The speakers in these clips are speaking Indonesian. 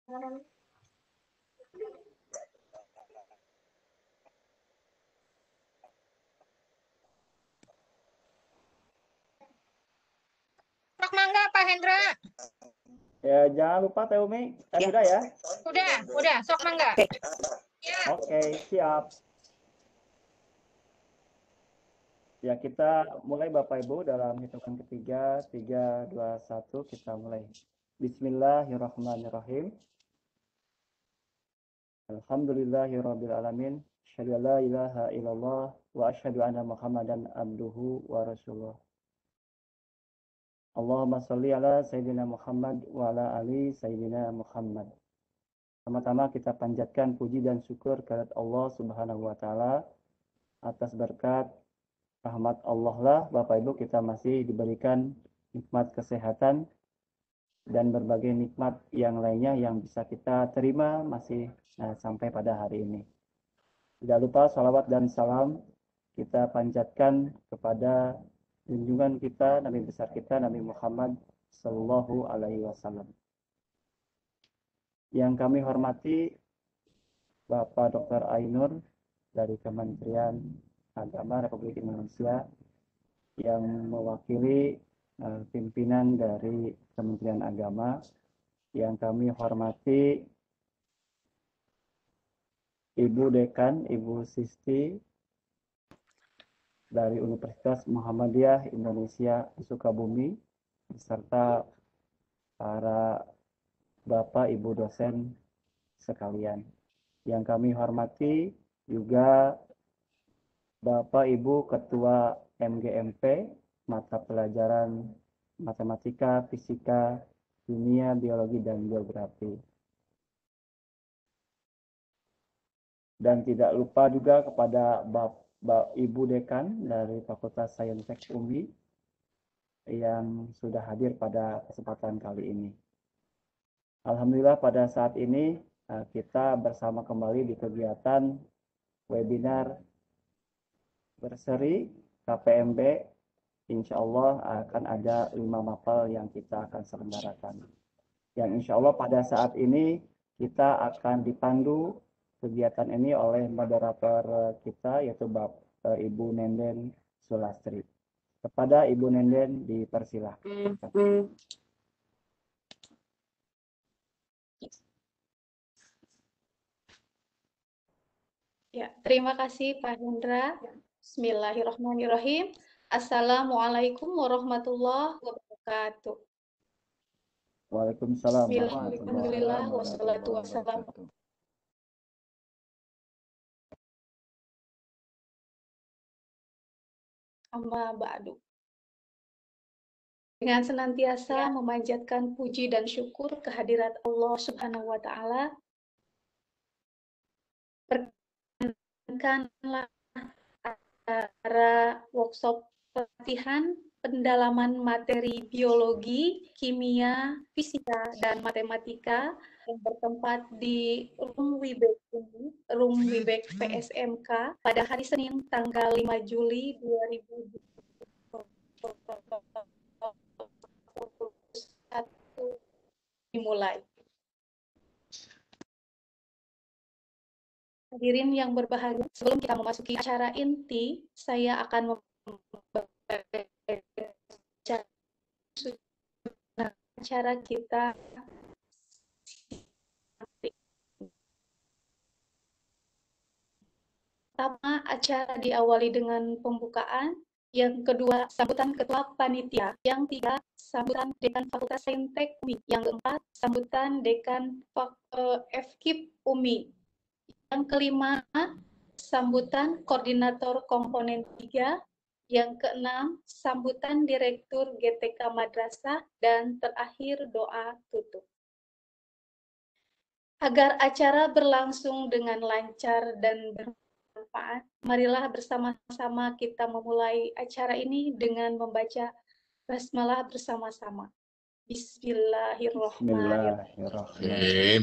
Sok mangga Pak Hendra. Ya, jangan lupa Teh Umi. Sudah ya? Udah, sok mangga. Oke, siap. Ya, kita mulai Bapak Ibu dalam hitungan ketiga, 3, 2, 1, kita mulai. Bismillahirrahmanirrahim. Alhamdulillahirrabbilalamin. Asyhadu an la ilaha illallah wa asyhadu anna Muhammadan abduhu wa rasuluh. Allahumma sholli ala Sayyidina Muhammad wa ala ali Sayyidina Muhammad. Pertama-tama kita panjatkan puji dan syukur kepada Allah Subhanahu wa taala atas berkat rahmat Allah lah Bapak Ibu kita masih diberikan nikmat kesehatan dan berbagai nikmat yang lainnya yang bisa kita terima masih sampai pada hari ini. Tidak lupa salawat dan salam kita panjatkan kepada junjungan kita, Nabi besar kita, Nabi Muhammad Sallallahu Alaihi Wasallam. Yang kami hormati Bapak Dr. Ainur dari Kementerian Agama Republik Indonesia yang mewakili pimpinan dari Kementerian Agama. Yang kami hormati Ibu Dekan, Ibu Sisti dari Universitas Muhammadiyah Indonesia Sukabumi, beserta para Bapak Ibu dosen sekalian. Yang kami hormati juga Bapak Ibu Ketua MGMP, mata pelajaran matematika, fisika, kimia, biologi, dan geografi. Dan tidak lupa juga kepada Ibu Dekan dari Fakultas Saintek UMI yang sudah hadir pada kesempatan kali ini. Alhamdulillah pada saat ini kita bersama kembali di kegiatan webinar berseri KPMB. Insya Allah akan ada 5 mapel yang kita akan selenggarakan. Yang insya Allah pada saat ini kita akan dipandu kegiatan ini oleh moderator kita yaitu Ibu Nenden Sulastri. Kepada Ibu Nenden dipersilahkan. Ya, terima kasih Pak Hendra. Bismillahirrahmanirrahim. Assalamualaikum warahmatullahi wabarakatuh. Waalaikumsalam. Alhamdulillah wassalatu wassalamu. Amma ba'du. Dengan senantiasa memanjatkan puji dan syukur kehadirat Allah Subhanahu wa taala, perkenankanlah acara workshop pelatihan pendalaman materi biologi, kimia, fisika, dan matematika yang bertempat di Room Wibek PSMK pada hari Senin tanggal 5 Juli 2021 dimulai. Hadirin yang berbahagia, sebelum kita memasuki acara inti, saya akan acara kita. Pertama, acara diawali dengan pembukaan. Yang kedua, sambutan Ketua Panitia. Yang tiga, sambutan Dekan Fakultas Saintek UMI. Yang keempat, sambutan Dekan FKIP UMI. Yang kelima, sambutan Koordinator Komponen 3. Yang keenam, sambutan Direktur GTK Madrasah. Dan terakhir, doa tutup. Agar acara berlangsung dengan lancar dan bermanfaat, marilah bersama-sama kita memulai acara ini dengan membaca basmalah bersama-sama. Bismillahirrahmanirrahim.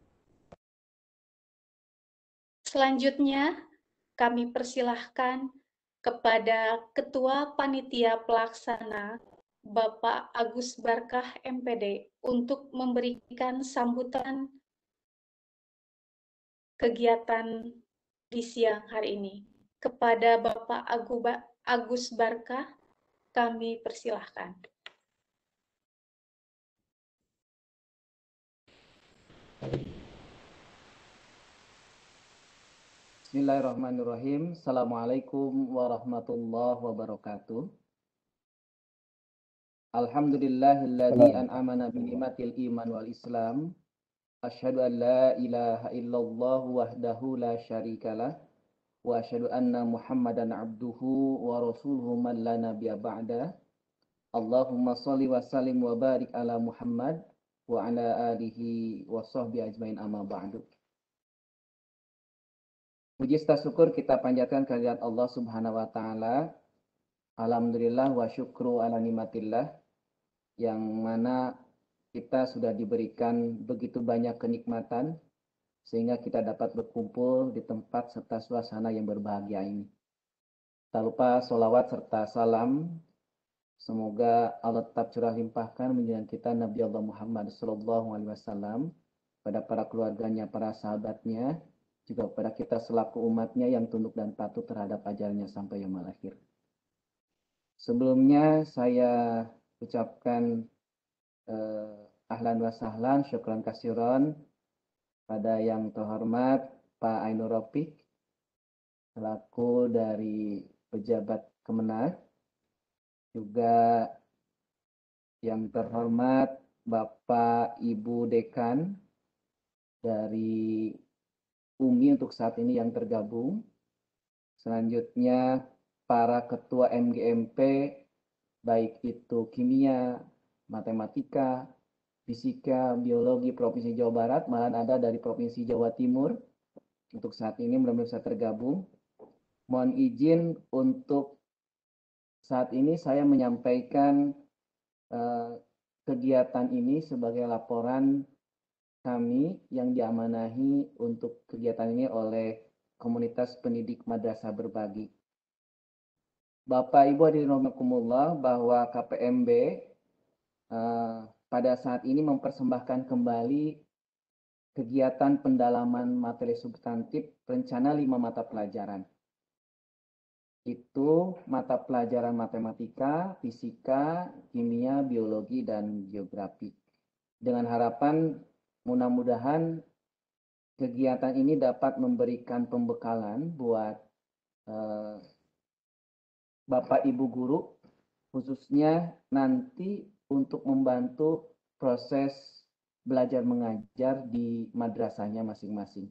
Selanjutnya, kami persilahkan kepada Ketua Panitia Pelaksana, Bapak Agus Barkah MPD, untuk memberikan sambutan kegiatan di siang hari ini. Kepada Bapak Agus Barkah, kami persilahkan. Bismillahirrahmanirrahim. Assalamualaikum warahmatullahi wabarakatuh. Alhamdulillahilladzi an'amana bi ni'matil iman wal islam. Asyhadu an la ilaha illallah wahdahu la syarikalah wa asyhadu anna Muhammadan abduhu wa rasuluhu man la nabiyya ba'da. Allahumma shalli wa sallim wa barik ala Muhammad wa ala alihi wa sahbihi ajmain amma ba'du. Puji serta syukur kita panjatkan kehadirat Allah Subhanahu wa taala. Alhamdulillah wa syukru ala nikmatillah, yang mana kita sudah diberikan begitu banyak kenikmatan sehingga kita dapat berkumpul di tempat serta suasana yang berbahagia ini. Tak lupa sholawat serta salam semoga Allah tetap curah limpahkan menjadikan kita Nabi Allah Muhammad SAW pada para keluarganya, para sahabatnya, juga kepada kita selaku umatnya yang tunduk dan patuh terhadap ajarannya sampai yaumul akhir. Sebelumnya saya ucapkan ahlan wa sahlan, syukran kasiron pada yang terhormat Pak Ainur Rafiq selaku dari pejabat Kemenag, juga yang terhormat Bapak Ibu Dekan dari UMI untuk saat ini yang tergabung. Selanjutnya para ketua MGMP, baik itu kimia, matematika, fisika, biologi Provinsi Jawa Barat, malah ada dari Provinsi Jawa Timur. Untuk saat ini mudah-mudahan bisa tergabung. Mohon izin untuk saat ini saya menyampaikan kegiatan ini sebagai laporan kami yang diamanahi untuk kegiatan ini oleh komunitas pendidik Madrasah Berbagi. Bapak Ibu hadirin rahimakumullah, bahwa KPMB pada saat ini mempersembahkan kembali kegiatan pendalaman materi substantif rencana 5 mata pelajaran. Itu mata pelajaran matematika, fisika, kimia, biologi, dan geografi. Dengan harapan mudah-mudahan kegiatan ini dapat memberikan pembekalan buat Bapak Ibu guru, khususnya nanti untuk membantu proses belajar mengajar di madrasahnya masing-masing.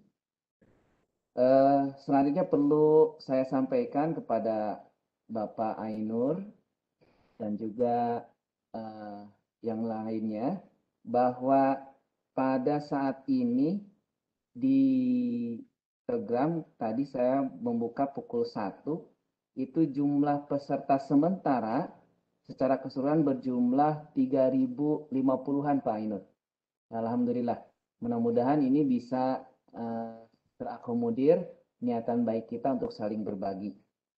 Selanjutnya perlu saya sampaikan kepada Bapak Ainur dan juga yang lainnya bahwa pada saat ini di Telegram tadi saya membuka pukul 1, itu jumlah peserta sementara secara keseluruhan berjumlah 3.050-an Pak Ainur. Alhamdulillah, mudah-mudahan ini bisa terakomodir niatan baik kita untuk saling berbagi.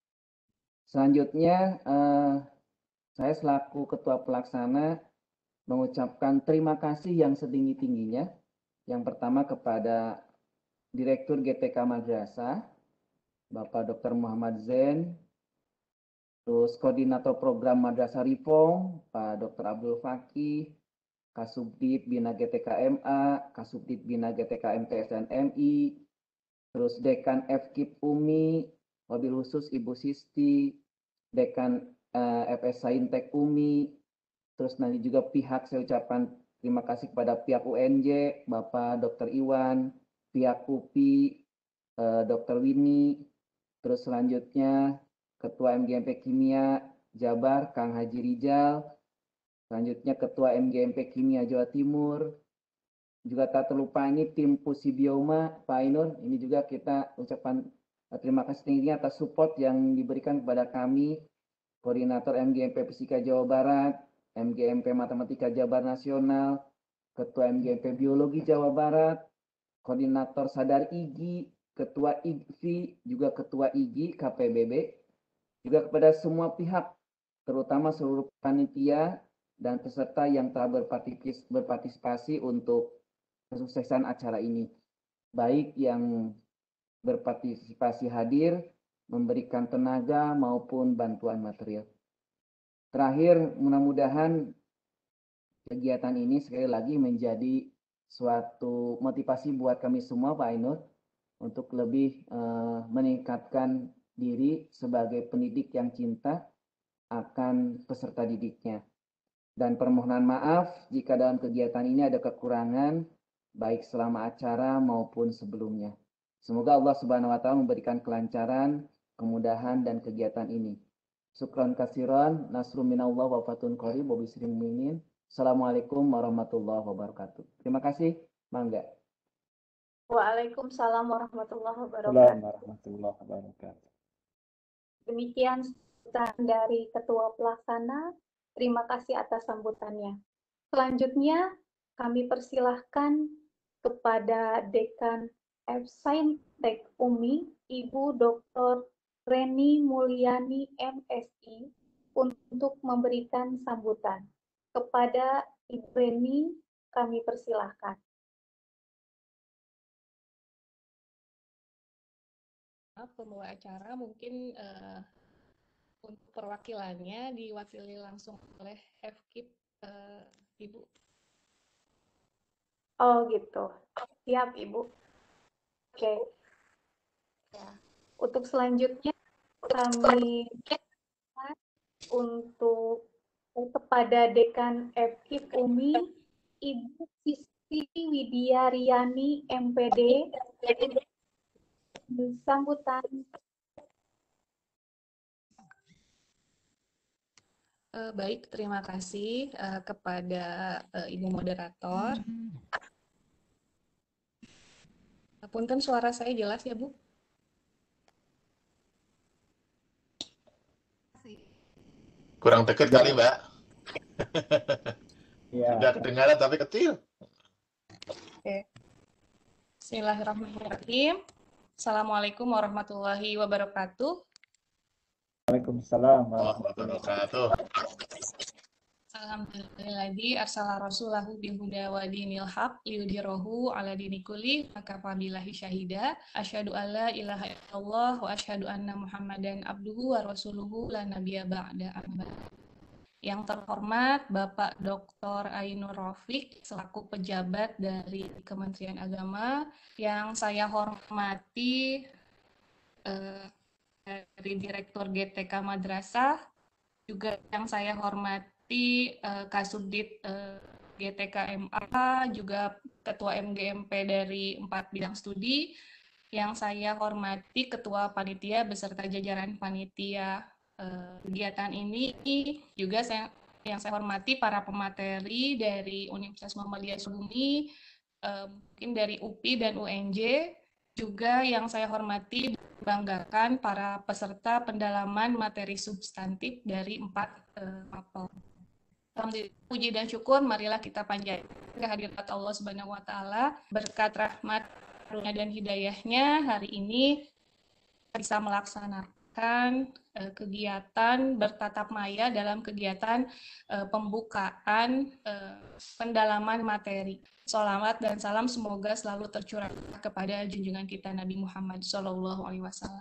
Selanjutnya saya selaku Ketua Pelaksana mengucapkan terima kasih yang setinggi-tingginya. Yang pertama kepada Direktur GTK Madrasah, Bapak Dr. Muhammad Zain, terus Koordinator Program Madrasah Reform, Pak Dr. Abdul Fakih, Kasubdit Bina GTK MA, Kasubdit Bina GTK MTS dan MI, terus Dekan FKIP UMI, wabil khusus Ibu Sisti, Dekan FS Saintek UMI, terus nanti juga pihak saya ucapkan terima kasih kepada pihak UNJ, Bapak Dr. Iwan, pihak UPI, Dr. Winnie, terus selanjutnya Ketua MGMP Kimia Jabar, Kang Haji Rijal, selanjutnya Ketua MGMP Kimia Jawa Timur, juga tak terlupa ini tim Pusibioma, Pak Ainur, ini juga kita ucapkan terima kasih tingginya atas support yang diberikan kepada kami, Koordinator MGMP Fisika Jawa Barat, MGMP Matematika Jabar Nasional, Ketua MGMP Biologi Jawa Barat, Koordinator Sadar IGI, Ketua IGFI, juga Ketua IGI KPBB, juga kepada semua pihak, terutama seluruh panitia dan peserta yang telah berpartisipasi untuk kesuksesan acara ini. baik yang berpartisipasi hadir, memberikan tenaga maupun bantuan material. Terakhir, mudah-mudahan kegiatan ini sekali lagi menjadi suatu motivasi buat kami semua, Pak Ainur, untuk lebih meningkatkan diri sebagai pendidik yang cinta akan peserta didiknya. Dan permohonan maaf jika dalam kegiatan ini ada kekurangan, baik selama acara maupun sebelumnya. Semoga Allah Subhanahu wa Ta'ala memberikan kelancaran, kemudahan, dan kegiatan ini. Syukran kasiran, nasrun minallah wa fatun qarib wa bisrin mu'minin. Assalamualaikum warahmatullahi wabarakatuh. Terima kasih, Mangga. Waalaikumsalam warahmatullahi wabarakatuh. Assalamualaikum warahmatullahi wabarakatuh. Demikian sambutan dari Ketua Pelaksana. Terima kasih atas sambutannya. Selanjutnya, kami persilahkan kepada Dekan Saintek UMI, Ibu Dr. Reni Mulyani MSI, untuk memberikan sambutan. Kepada Ibu Reni, kami persilahkan. Pembawa acara mungkin untuk perwakilannya diwakili langsung oleh FKIP Ibu. Oh gitu, siap Ibu. Oke. Ya. Untuk selanjutnya kami untuk kepada Dekan FKIP UMI, Ibu Sisti Widiariani MPD, sambutan. Baik, terima kasih kepada Ibu Moderator. Punten, suara saya jelas ya, Bu? Kurang dekat kali, Mbak. Ya. Sudah kedengaran tapi kecil. Oke. Bismillahirrahmanirrahim. Assalamualaikum warahmatullahi wabarakatuh. Waalaikumsalam warahmatullahi wabarakatuh. Alhamdulilladzi arsala rasulahu bihuda wa dinil haq liyudhhirahu ala dini kulli makafa billahi syahida asyhadu alla ilaha illallah wa asyhadu anna muhammadan abduhu wa rasuluhu la nabiyya ba'da amma. Yang terhormat Bapak Dr. Ainur Rafiq selaku pejabat dari Kementerian Agama, yang saya hormati dari Direktur GTK Madrasah, juga yang saya hormati Kasubdit GTK MA, juga Ketua MGMP dari 4 bidang studi, yang saya hormati Ketua Panitia beserta jajaran panitia kegiatan ini, juga yang saya hormati para pemateri dari Universitas Muhammadiyah Sukabumi, mungkin dari UPI dan UNJ, juga yang saya hormati banggakan para peserta pendalaman materi substantif dari 4 mapel. Alhamdulillah, puji dan syukur marilah kita panjatkan kehadirat Allah Subhanahu wa Ta'ala, berkat rahmat karunia dan hidayahnya hari ini bisa melaksanakan kegiatan bertatap maya dalam kegiatan pembukaan pendalaman materi. Sholawat dan salam semoga selalu tercurah kepada junjungan kita Nabi Muhammad SAW.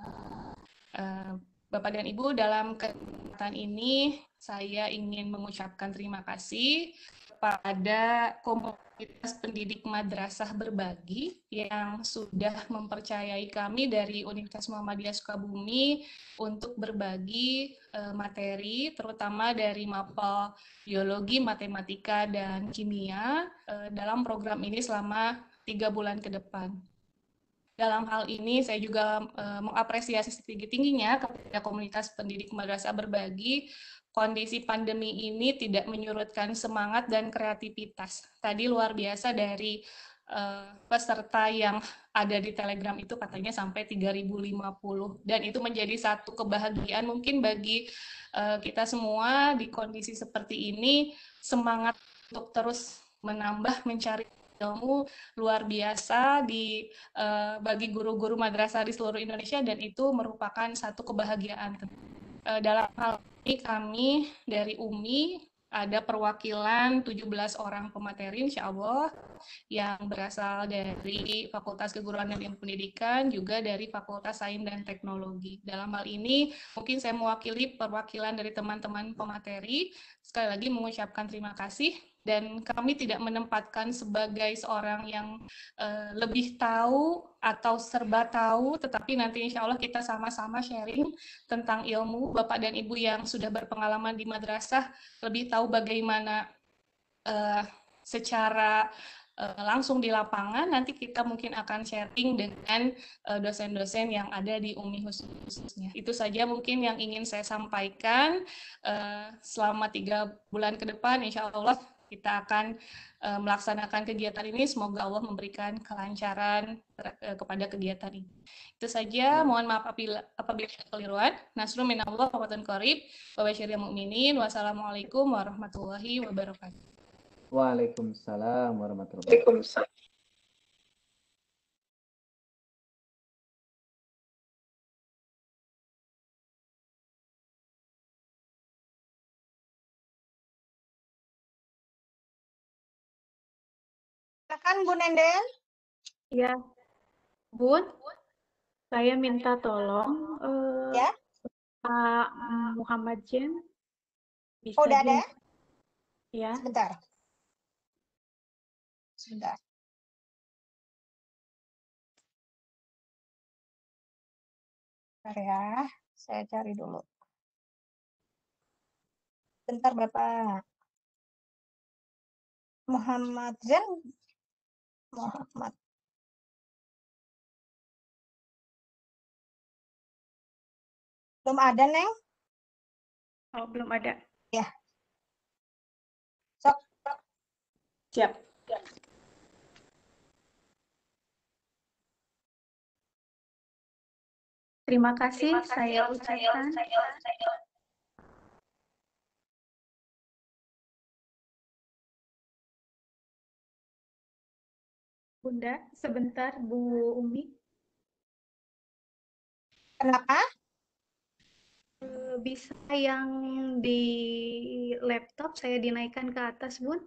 Bapak dan Ibu, dalam kesempatan ini saya ingin mengucapkan terima kasih kepada komunitas pendidik madrasah berbagi yang sudah mempercayai kami dari Universitas Muhammadiyah Sukabumi untuk berbagi materi, terutama dari mapel biologi, matematika, dan kimia dalam program ini selama 3 bulan ke depan. Dalam hal ini saya juga mengapresiasi setinggi-tingginya kepada komunitas pendidik madrasah berbagi. Kondisi pandemi ini tidak menyurutkan semangat dan kreativitas. Tadi luar biasa dari peserta yang ada di Telegram itu katanya sampai 3050, dan itu menjadi satu kebahagiaan mungkin bagi kita semua di kondisi seperti ini. Semangat untuk terus menambah mencari ilmu luar biasa bagi guru-guru madrasah di seluruh Indonesia, dan itu merupakan satu kebahagiaan. Dalam hal ini kami dari UMI ada perwakilan 17 orang pemateri insya Allah yang berasal dari Fakultas Keguruan dan Ilmu Pendidikan, juga dari Fakultas Sains dan Teknologi. Dalam hal ini mungkin saya mewakili perwakilan dari teman-teman pemateri. Sekali lagi mengucapkan terima kasih, dan kami tidak menempatkan sebagai seorang yang lebih tahu atau serba tahu, tetapi nanti insya Allah kita sama-sama sharing tentang ilmu. Bapak dan Ibu yang sudah berpengalaman di madrasah lebih tahu bagaimana secara langsung di lapangan. Nanti kita mungkin akan sharing dengan dosen-dosen yang ada di UMI khususnya. Itu saja mungkin yang ingin saya sampaikan. Selama 3 bulan ke depan, insya Allah kita akan melaksanakan kegiatan ini. Semoga Allah memberikan kelancaran kepada kegiatan ini. Itu saja. Mohon maaf apabila ada kekeliruan. Nasrun minallah wa fatun qarib. Wa basyiril mu'minin. Wassalamualaikum warahmatullahi wabarakatuh. Waalaikumsalam warahmatullahi wabarakatuh. Silakan Bu Nenden. Ya, Bun, saya minta tolong Ya. Pak Muhammad Jen bisa Oh, udah ada? ya. Sebentar. Sebentar. Bentar ya, saya cari dulu. Bentar Bapak. Muhammad Zen. Muhammad. Belum ada, Neng? Oh, belum ada. Ya. Sok. Siap. Terima kasih saya ucapkan. Bunda, sebentar Bu Umi. Kenapa? Bisa yang di laptop saya dinaikkan ke atas, Bun?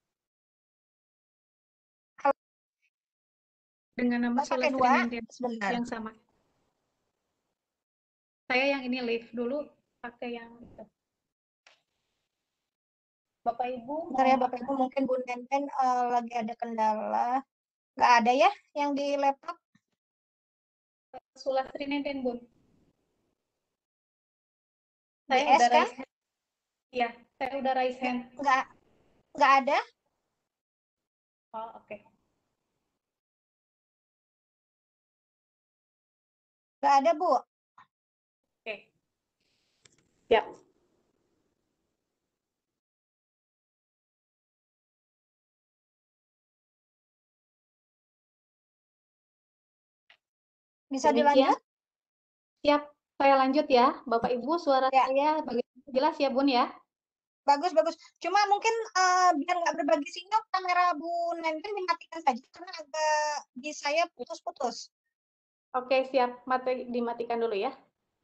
Dengan nama Pakai dua. Sebentar. yang sama. Saya yang ini live dulu, pakai yang itu. Bapak Ibu. Bentar ya Bapak Ibu, mungkin Bu Nenden lagi ada kendala. Nggak ada ya yang di laptop? Sulastri Nenden, Bun. Di Saya S udah kan? raise hand. Iya, saya udah raise hand. Nggak ada? Oh, oke. Nggak ada, Bu. Oke. Siap. Bisa Demikian. dilanjut? Siap, saya lanjut ya. Bapak Ibu, suara Ya. saya jelas ya, Bun ya? Bagus, bagus. Cuma mungkin biar nggak berbagi sinyal, kamera Bu Nenden dimatikan saja, karena agak di saya putus-putus. Oke, siap. Dimatikan dulu ya.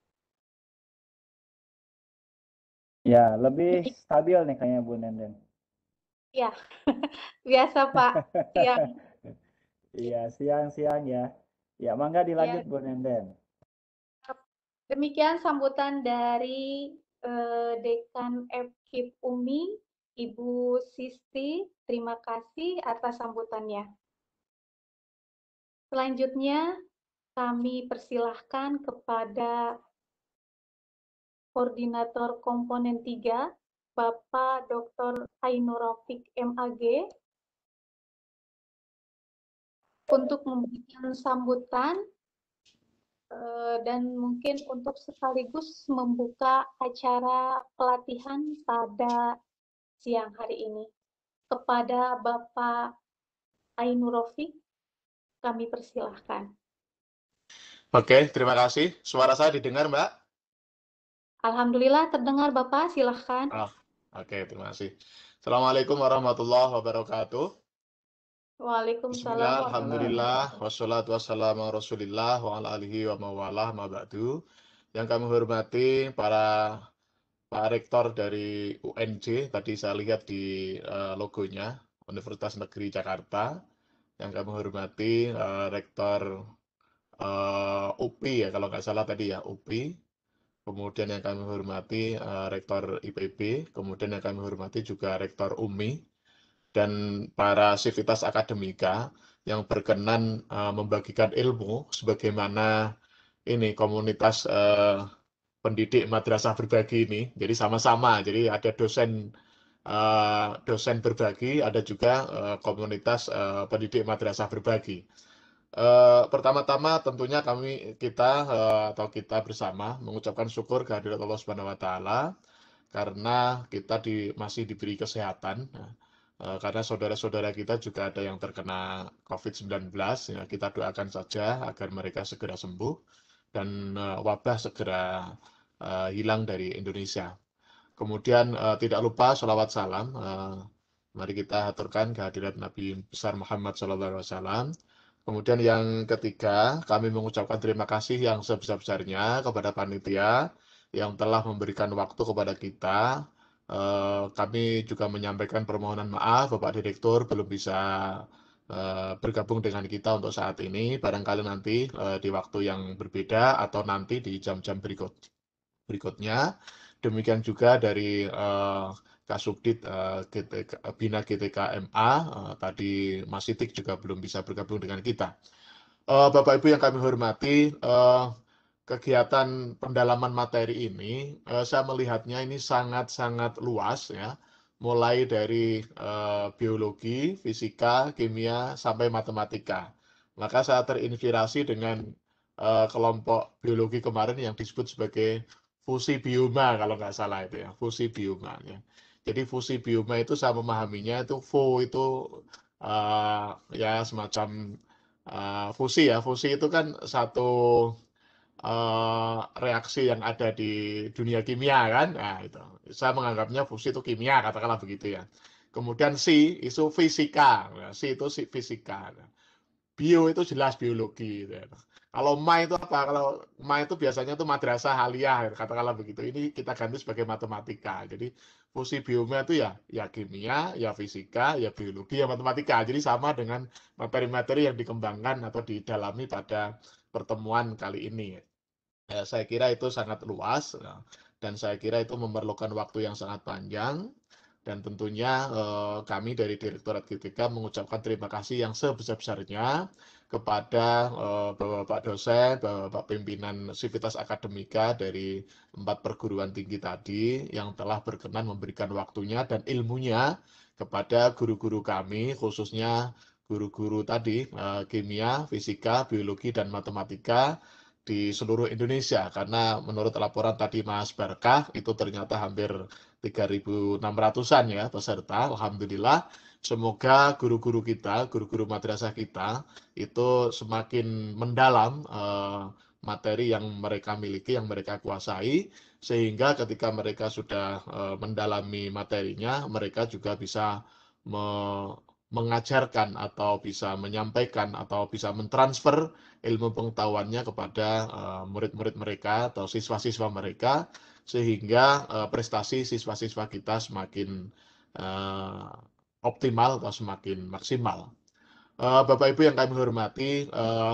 Ya, lebih stabil nih kayaknya Bu Nenden. Ya, biasa Pak. Siang. Iya, siang-siang ya. Ya, mangga dilanjut Bu Nenden. Demikian sambutan dari Dekan FKIP UMI, Ibu Sisti. Terima kasih atas sambutannya. Selanjutnya, kami persilahkan kepada Koordinator Komponen 3, Bapak Dr. Ainur Rafiq MAG, untuk memberikan sambutan dan mungkin untuk sekaligus membuka acara pelatihan pada siang hari ini. Kepada Bapak Ainur Rafiq, kami persilahkan. Oke, terima kasih. Suara saya didengar, Mbak? Alhamdulillah terdengar Bapak, silahkan. Oke, terima kasih. Assalamualaikum warahmatullahi wabarakatuh. Waalaikumsalam. Bismillah, alhamdulillah, wassalatu wassalamu ala rasulillah, wa ala alihi wa mawalah, ma ba'du. Yang kami hormati para Pak Rektor dari UNJ, tadi saya lihat di logonya, Universitas Negeri Jakarta. Yang kami hormati Rektor UPI ya, kalau nggak salah tadi ya, UPI. Kemudian yang kami hormati Rektor IPB, kemudian yang kami hormati juga Rektor UMI, dan para sivitas akademika yang berkenan membagikan ilmu sebagaimana ini komunitas pendidik madrasah berbagi ini. Jadi sama-sama, jadi ada dosen berbagi, ada juga komunitas pendidik madrasah berbagi. Pertama-tama tentunya kita bersama mengucapkan syukur kehadirat Allah Subhanahu wa taala karena kita masih diberi kesehatan. Karena saudara-saudara kita juga ada yang terkena COVID-19, ya, kita doakan saja agar mereka segera sembuh dan wabah segera hilang dari Indonesia. Kemudian tidak lupa sholawat salam, mari kita aturkan kehadirat Nabi besar Muhammad SAW. Kemudian yang ketiga, kami mengucapkan terima kasih yang sebesar-besarnya kepada panitia yang telah memberikan waktu kepada kita. Kami juga menyampaikan permohonan maaf, Bapak Direktur belum bisa bergabung dengan kita untuk saat ini. Barangkali nanti di waktu yang berbeda atau nanti di jam-jam berikutnya. Demikian juga dari Kasubdit Bina GTK-MA, tadi Mas Sidik juga belum bisa bergabung dengan kita. Bapak Ibu yang kami hormati, kegiatan pendalaman materi ini, saya melihatnya ini sangat-sangat luas ya, mulai dari biologi, fisika, kimia, sampai matematika. Maka saya terinspirasi dengan kelompok biologi kemarin yang disebut sebagai fusi bioma, kalau nggak salah itu ya, fusi bioma ya. Jadi fusi bioma itu saya memahaminya itu itu ya semacam fusi ya. Fusi itu kan satu reaksi yang ada di dunia kimia kan. Nah, itu. Saya menganggapnya fusi itu kimia, katakanlah begitu ya. Kemudian itu fisika. Nah, itu fisika. Bio itu jelas biologi. Gitu. Kalau Ma itu apa? Kalau Ma itu biasanya itu madrasah aliyah, katakanlah begitu. Ini kita ganti sebagai matematika. Jadi fusi bioma itu ya kimia, ya fisika, ya biologi, ya matematika. Jadi sama dengan materi-materi yang dikembangkan atau didalami pada pertemuan kali ini. Saya kira itu sangat luas dan saya kira itu memerlukan waktu yang sangat panjang. Dan tentunya kami dari Direktorat GTK mengucapkan terima kasih yang sebesar-besarnya kepada Bapak-Bapak dosen, Bapak-Bapak pimpinan Sivitas Akademika dari 4 perguruan tinggi tadi yang telah berkenan memberikan waktunya dan ilmunya kepada guru-guru kami, khususnya guru-guru tadi, kimia, fisika, biologi, dan matematika di seluruh Indonesia. Karena menurut laporan tadi Mas Barkah, itu ternyata hampir 3.600-an ya peserta. Alhamdulillah, semoga guru-guru kita, guru-guru madrasah kita itu semakin mendalam materi yang mereka miliki, yang mereka kuasai, sehingga ketika mereka sudah mendalami materinya, mereka juga bisa mengajarkan atau bisa menyampaikan atau bisa mentransfer ilmu pengetahuannya kepada murid-murid mereka atau siswa-siswa mereka, sehingga prestasi siswa-siswa kita semakin optimal atau semakin maksimal. Bapak Ibu yang kami hormati,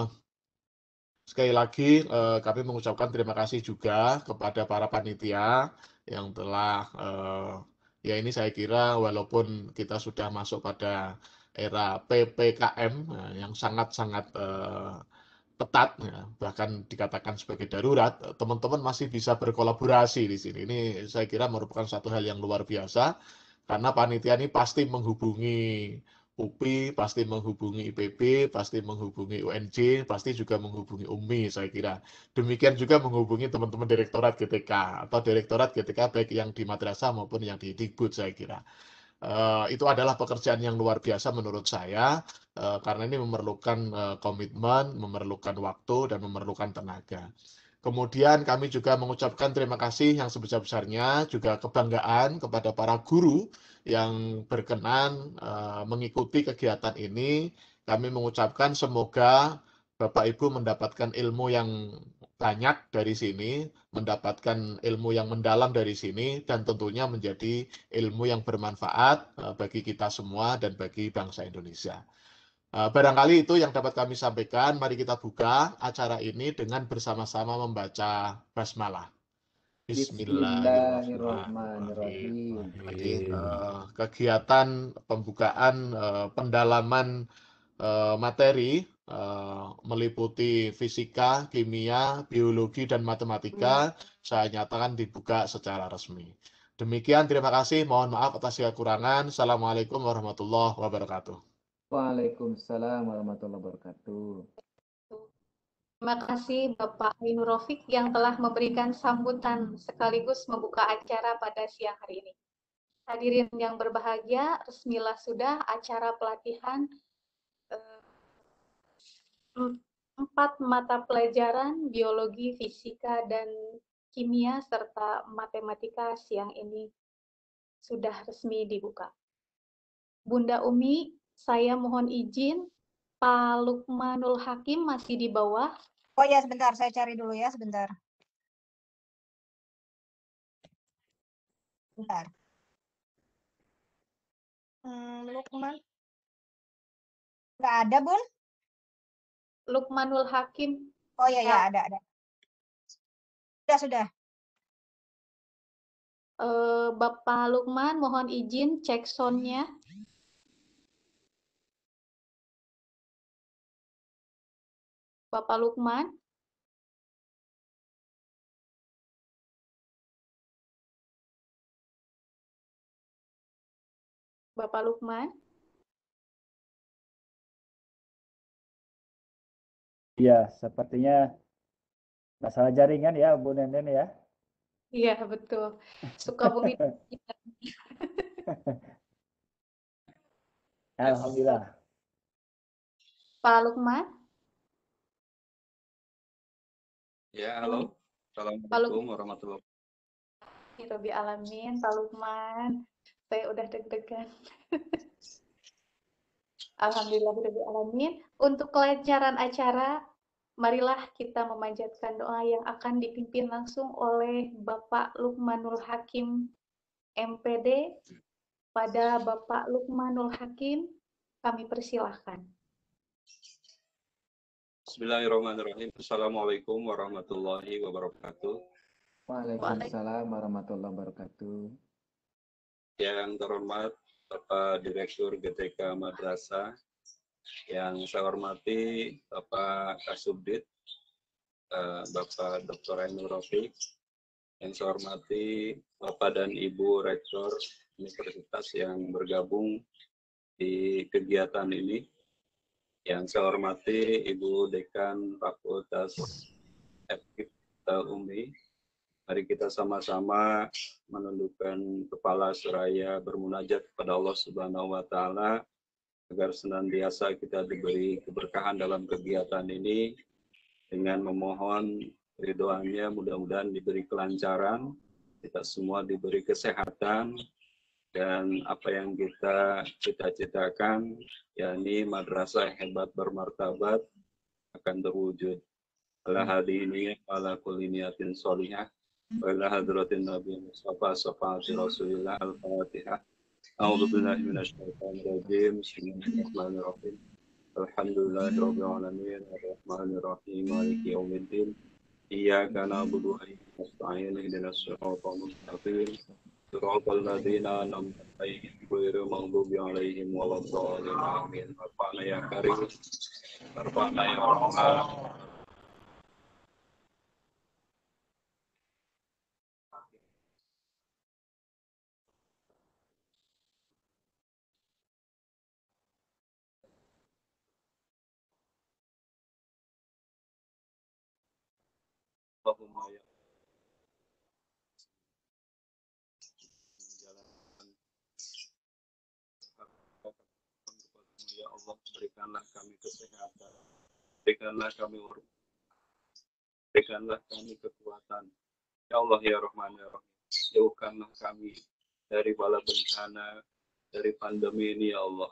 sekali lagi kami mengucapkan terima kasih juga kepada para panitia yang telah ya ini saya kira walaupun kita sudah masuk pada era PPKM yang sangat-sangat ketat, ya, bahkan dikatakan sebagai darurat, teman-teman masih bisa berkolaborasi di sini. Ini saya kira merupakan satu hal yang luar biasa, karena panitia ini pasti menghubungi UPI, pasti menghubungi IPB, pasti menghubungi UNJ, pasti juga menghubungi UMI, saya kira. Demikian juga menghubungi teman-teman Direktorat GTK, atau Direktorat GTK baik yang di madrasah maupun yang di Dikbud, saya kira. Itu adalah pekerjaan yang luar biasa menurut saya, karena ini memerlukan komitmen, memerlukan waktu, dan memerlukan tenaga. Kemudian kami juga mengucapkan terima kasih yang sebesar-besarnya, juga kebanggaan kepada para guru yang berkenan mengikuti kegiatan ini. Kami mengucapkan semoga Bapak Ibu mendapatkan ilmu yang banyak dari sini, mendapatkan ilmu yang mendalam dari sini, dan tentunya menjadi ilmu yang bermanfaat bagi kita semua dan bagi bangsa Indonesia. Barangkali itu yang dapat kami sampaikan. Mari kita buka acara ini dengan bersama-sama membaca basmalah. Bismillahirrahmanirrahim. Jadi kegiatan pembukaan pendalaman materi meliputi fisika, kimia, biologi, dan matematika saya nyatakan dibuka secara resmi. Demikian, terima kasih. Mohon maaf atas kekurangan. Assalamualaikum warahmatullahi wabarakatuh. Waalaikumsalam warahmatullahi wabarakatuh. Terima kasih Bapak Ainur Rafiq yang telah memberikan sambutan sekaligus membuka acara pada siang hari ini. Hadirin yang berbahagia, resmilah sudah acara pelatihan 4 mata pelajaran biologi, fisika, dan kimia serta matematika siang ini sudah resmi dibuka. Bunda Umi, saya mohon izin, Pak Lukmanul Hakim masih di bawah. Oh ya, sebentar, saya cari dulu ya, sebentar. Bentar. Lukman. Nggak ada, Bun? Lukmanul Hakim. Oh ya, ya, ada. Sudah. Bapak Lukman, mohon izin cek sound-nya. Bapak Lukman. Bapak Lukman. Iya, sepertinya masalah jaringan ya, Bu Nenden ya. Iya, betul. Sukabumi. Alhamdulillah. Pak Lukman. Ya, halo. Assalamualaikum warahmatullahi wabarakatuh. Rabbi alamin, Pak Lukman. Saya udah deg-degan. Alhamdulillah Rabbi alamin. Untuk kelancaran acara, marilah kita memanjatkan doa yang akan dipimpin langsung oleh Bapak Lukmanul Hakim MPD. Pada Bapak Lukmanul Hakim, kami persilahkan. Bismillahirrahmanirrahim. Assalamualaikum warahmatullahi wabarakatuh. Waalaikumsalam warahmatullahi wabarakatuh. Yang terhormat Bapak Direktur GTK Madrasah, yang saya hormati Bapak Kasubdit, Bapak Dr. Ainur Rafiq, yang saya hormati Bapak dan Ibu Rektor Universitas yang bergabung di kegiatan ini, yang saya hormati Ibu Dekan Fakultas FKIP UMI. Mari kita sama-sama menundukkan kepala seraya bermunajat kepada Allah Subhanahu wa Ta'ala agar senantiasa kita diberi keberkahan dalam kegiatan ini, dengan memohon ridhoannya, mudah-mudahan diberi kelancaran, kita semua diberi kesehatan, dan apa yang kita cita-citakan, yakni madrasah hebat bermartabat, akan terwujud. Ala hadini ala kulli niyatin sholihah wa ila hadratin Nabi Mustafa syafaati Rasulillah. Al-Fatihah. A'udzu billahi minasyaitonir rajim. Bismillahirrahmanirrahim. Alhamdulillahirabbil alamin arrahmanir rahim maliki yaumiddin. Iyyaka na'budu wa iyyaka nasta'in ihdinas siratal mustaqim. Siratal ladzina an'amta 'alaihim ghairil maghdubi 'alaihim waladdallin. Amin. Rabbana ya karim. Rabbana ya rahman. Allahumma ya ya Allah, berikanlah kami kesehatan, berikanlah kami urut, berikanlah kami kekuatan. Ya Allah ya Rahman ya Rahim, jauhkanlah kami dari bala bencana, dari pandemi ini ya Allah.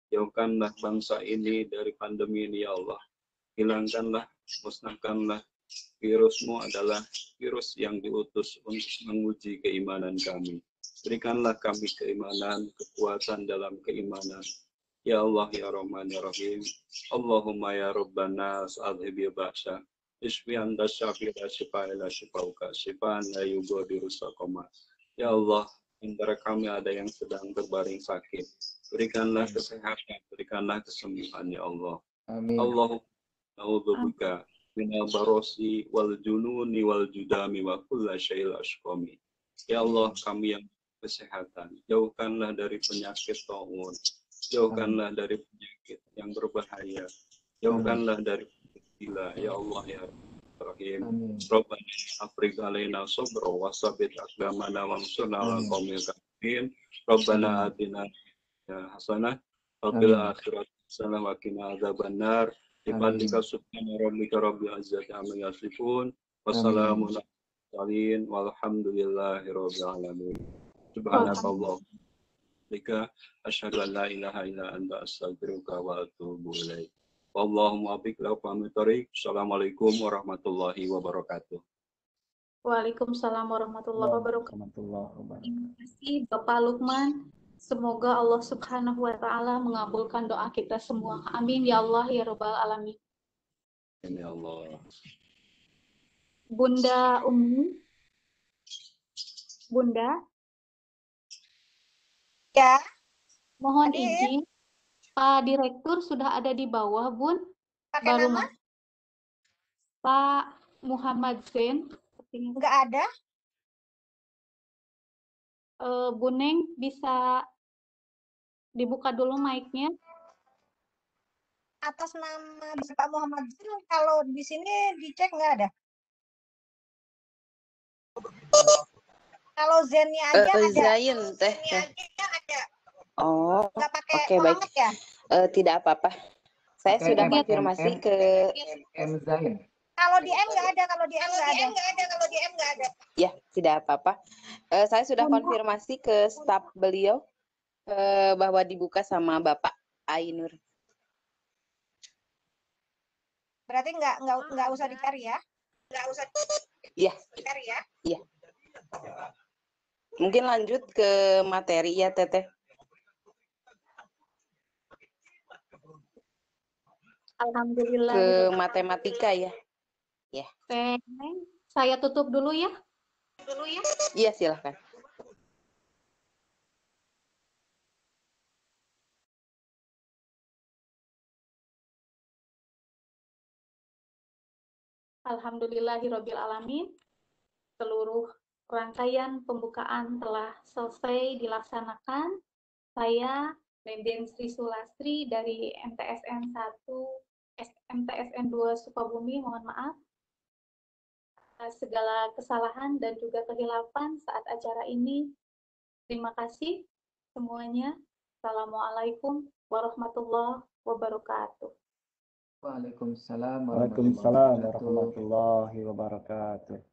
Jauhkanlah bangsa ini dari pandemi ini ya Allah. Hilangkanlah, musnahkanlah virusmu adalah virus yang diutus untuk menguji keimanan kami. Berikanlah kami keimanan, kekuatan dalam keimanan. Ya Allah, ya Rahman, ya Rahim. Allahumma ya Rabbana sa'adhibi ba'sa. Isfi anda syafi la syifa ila syifauka. Syifaan la yugadiru saqama. Ya Allah, antara kami ada yang sedang berbaring sakit. Berikanlah kesehatan, berikanlah kesembuhan, ya Allah. Amin. Allahumma na'udzubika minal barosi wal jununi wal judami wa kulla syai'il ashqami. Ya Allah, kami yang kesehatan, jauhkanlah dari penyakit taun, jauhkanlah dari penyakit yang berbahaya, jauhkanlah dari penyakit gila, ya Allah ya Rahim. Rabbana afriq alaina sabra wa sabit aqdamana wa ansurna 'alal qaumil kafirin. Rabbana atina hasanah wa fil akhirati hasanah wa qina adzabannar. Bifadlika subhana rabbika rabbil izzati amma yasifun. Wassalamu ala mursalin walhamdulillahi rabbil alamin. Subhanakallah. Bika asyhadu an la ilaha illa anta astaghfiruka wa atubu ilaik. Wallahumma abiq lakum tariq. Assalamualaikum warahmatullahi wabarakatuh. Waalaikumsalam warahmatullahi wabarakatuh. Terima kasih Bapak Lukman. Semoga Allah Subhanahu wa Ta'ala mengabulkan doa kita semua. Amin ya Allah ya Rabbal Alamin. Amin ya Allah. Bunda Umi. Bunda. Ya. Mohon izin. Pak Direktur sudah ada di bawah, Bun. Pakai Baru nama? Pak Muhammad Zain. Enggak ada. Bu Neng bisa dibuka dulu mic-nya. Atas nama Pak Muhammad Zain, kalau di sini dicek nggak ada. Kalau Zennya aja ada. Zain teh. Oh, oke, baik. Ya? Tidak apa-apa. Saya sudah konfirmasi ke M Zain. Kalau di M nggak ada, kalau di M nggak ada. Ya, tidak apa-apa. Saya sudah konfirmasi ke staf beliau bahwa dibuka sama Bapak Ainur. Berarti nggak usah dicari ya? Nggak usah. Iya. Dicari ya? Iya. Mungkin lanjut ke materi ya, Teteh. Alhamdulillah. Ke matematika ya. Ya. Saya tutup dulu ya. Iya, silahkan. Alhamdulillahirabbil alamin. Seluruh rangkaian pembukaan telah selesai dilaksanakan. Saya Nenden Sri Sulastri dari MTSN 2 Sukabumi, mohon maaf atas segala kesalahan dan juga kehilafan saat acara ini. Terima kasih semuanya. Assalamualaikum warahmatullahi wabarakatuh. Waalaikumsalam warahmatullahi wabarakatuh.